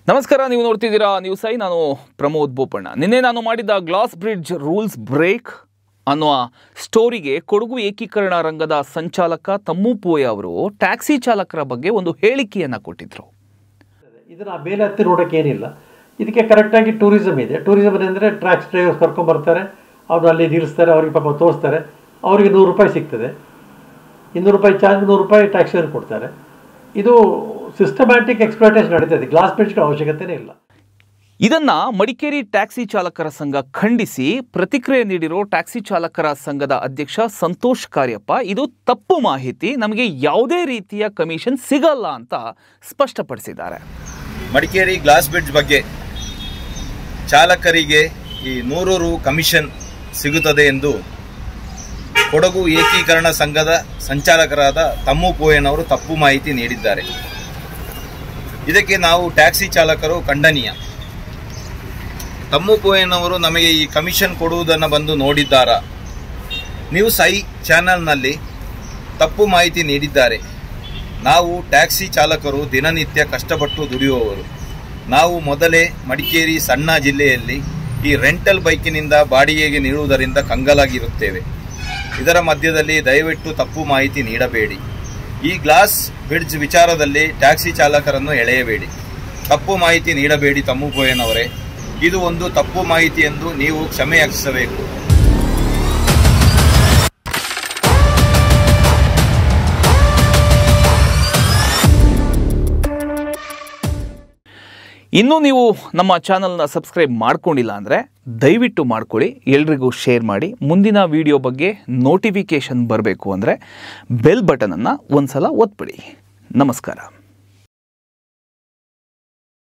ನಮಸ್ಕಾರ, ನೀವು ನೋಡ್ತಿದ್ದೀರಾ ನ್ಯೂಸ್ ಐ. ನಾನು ಪ್ರಮೋದ್ ಬೋಪಣ್ಣ. ನಿನ್ನೆ ನಾನು ಮಾಡಿದ ಗ್ಲಾಸ್ ಬ್ರಿಡ್ಜ್ ರೂಲ್ಸ್ ಬ್ರೇಕ್ ಅನ್ನುವ ಸ್ಟೋರಿಗೆ ಕೊಡಗು ಏಕೀಕರಣ ರಂಗದ ಸಂಚಾಲಕ ತಮ್ಮು ಪೋಯ ಅವರು ಟ್ಯಾಕ್ಸಿ ಚಾಲಕರ ಬಗ್ಗೆ ಒಂದು ಹೇಳಿಕೆಯನ್ನು ಕೊಟ್ಟಿದ್ರು. ಇದನ್ನು ಮೇಲೆ ಹತ್ತಿ ನೋಡೋಕ್ಕೆ ಏನಿಲ್ಲ. ಇದಕ್ಕೆ ಕರೆಕ್ಟಾಗಿ ಟೂರಿಸಮ್ ಇದೆ. ಟೂರಿಸಮ್ ಅಂದರೆ ಟ್ಯಾಕ್ಸಿ ಡ್ರೈವರ್ಸ್ ಕರ್ಕೊಂಡ್ಬರ್ತಾರೆ, ಅವರು ಅಲ್ಲಿ ನಿಲ್ಲಿಸ್ತಾರೆ, ಅವ್ರಿಗೆ ಪಾಪ ತೋರಿಸ್ತಾರೆ, ಅವರಿಗೆ 100 ರೂಪಾಯಿ ಸಿಗ್ತದೆ. 200 ರೂಪಾಯಿ ಚಾರ್ಜ್, 100 ರೂಪಾಯಿ ಟ್ಯಾಕ್ಸಿಯನ್ನು ಕೊಡ್ತಾರೆ. ಇದು ಸಿಸ್ಟಮ್ಯಾಟಿಕ್ ಎಕ್ಸ್ಪ್ಲಾಯ್ಟೇಷನ್ ನಡೀತದೆ. ಗ್ಲಾಸ್ ಬ್ರಿಡ್ಜ್ಗಳ ಅವಶ್ಯಕತೆನೇ ಇಲ್ಲ. ಇದನ್ನ ಮಡಿಕೇರಿ ಟ್ಯಾಕ್ಸಿ ಚಾಲಕರ ಸಂಘ ಖಂಡಿಸಿ ಪ್ರತಿಕ್ರಿಯೆ ನೀಡಿರೋ ಟ್ಯಾಕ್ಸಿ ಚಾಲಕರ ಸಂಘದ ಅಧ್ಯಕ್ಷ ಸಂತೋಷ್ ಕಾರ್ಯಪ್ಪ, ಇದು ತಪ್ಪು ಮಾಹಿತಿ, ನಮಗೆ ಯಾವುದೇ ರೀತಿಯ ಕಮಿಷನ್ ಸಿಗಲ್ಲ ಅಂತ ಸ್ಪಷ್ಟಪಡಿಸಿದ್ದಾರೆ. ಮಡಿಕೇರಿ ಗ್ಲಾಸ್ ಬ್ರಿಡ್ಜ್ ಬಗ್ಗೆ ಚಾಲಕರಿಗೆ ಈ 100 ರು ಕಮಿಷನ್ ಸಿಗುತ್ತದೆ ಎಂದು ಕೊಡಗು ಏಕೀಕರಣ ಸಂಘದ ಸಂಚಾಲಕರಾದ ತಮ್ಮು ಪೋಯನವರು ತಪ್ಪು ಮಾಹಿತಿ ನೀಡಿದ್ದಾರೆ. ಇದಕ್ಕೆ ನಾವು ಟ್ಯಾಕ್ಸಿ ಚಾಲಕರು ಖಂಡನೀಯ. ತಮ್ಮು ಪೋಯನವರು ನಮಗೆ ಈ ಕಮಿಷನ್ ಕೊಡುವುದನ್ನು ಬಂದು ನೋಡಿದ್ದಾರಾ? ನ್ಯೂಸ್ ಐ ಚಾನೆಲ್ನಲ್ಲಿ ತಪ್ಪು ಮಾಹಿತಿ ನೀಡಿದ್ದಾರೆ. ನಾವು ಟ್ಯಾಕ್ಸಿ ಚಾಲಕರು ದಿನನಿತ್ಯ ಕಷ್ಟಪಟ್ಟು ದುಡಿಯುವವರು. ನಾವು ಮೊದಲೇ ಮಡಿಕೇರಿ ಸಣ್ಣ ಜಿಲ್ಲೆಯಲ್ಲಿ ಈ ರೆಂಟಲ್ ಬೈಕಿನಿಂದ ಬಾಡಿಗೆಗೆ ನೀಡುವುದರಿಂದ ಕಂಗಾಲಾಗಿರುತ್ತೇವೆ. ಇದರ ಮಧ್ಯದಲ್ಲಿ ದಯವಿಟ್ಟು ತಪ್ಪು ಮಾಹಿತಿ ನೀಡಬೇಡಿ. ಈ ಗ್ಲಾಸ್ ಬ್ರಿಡ್ಜ್ ವಿಚಾರದಲ್ಲಿ ಟ್ಯಾಕ್ಸಿ ಚಾಲಕರನ್ನು ಎಳೆಯಬೇಡಿ. ತಪ್ಪು ಮಾಹಿತಿ ನೀಡಬೇಡಿ ತಮ್ಮು ಪೋಯನವರೇ. ಇದು ಒಂದು ತಪ್ಪು ಮಾಹಿತಿ ಎಂದು ನೀವು ಕ್ಷಮೆ ಯಾಚಿಸಬೇಕು. ಇನ್ನೂ ನೀವು ನಮ್ಮ ಚಾನಲ್ನ ಸಬ್ಸ್ಕ್ರೈಬ್ ಮಾಡ್ಕೊಂಡಿಲ್ಲ ಅಂದರೆ ದಯವಿಟ್ಟು ಮಾಡ್ಕೊಳ್ಳಿ, ಎಲ್ರಿಗೂ ಶೇರ್ ಮಾಡಿ. ಮುಂದಿನ ವಿಡಿಯೋ ಬಗ್ಗೆ ನೋಟಿಫಿಕೇಷನ್ ಬರಬೇಕು ಅಂದರೆ ಬೆಲ್ ಬಟನನ್ನು ಒಂದು ಸಲ ಒತ್ಬಿಡಿ. ನಮಸ್ಕಾರ.